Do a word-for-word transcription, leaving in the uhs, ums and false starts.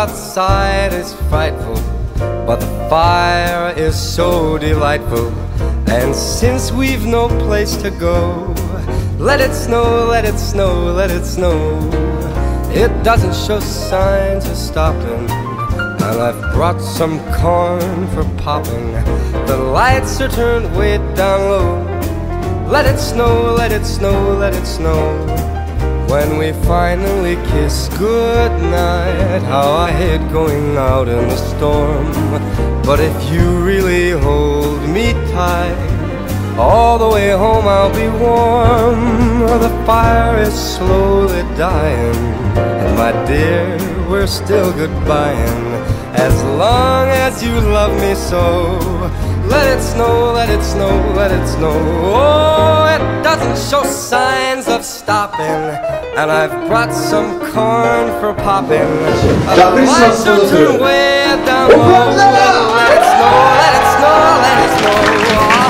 outside is frightful, but the fire is so delightful. And since we've no place to go, let it snow, let it snow, let it snow. It doesn't show signs of stopping, and I've brought some corn for popping. The lights are turned way down low. Let it snow, let it snow, let it snow. When we finally kiss goodnight, how I hate going out in the storm. But if you really hold me tight, all the way home I'll be warm. The fire is slowly dying, and my dear, we're still goodbying. As long as you love me so, let it snow, let it snow, let it snow. Oh, it doesn't show signs of stopping, and I've brought some corn for popping. 자, The lights are turned way down low. Let it snow, let it snow, let it snow.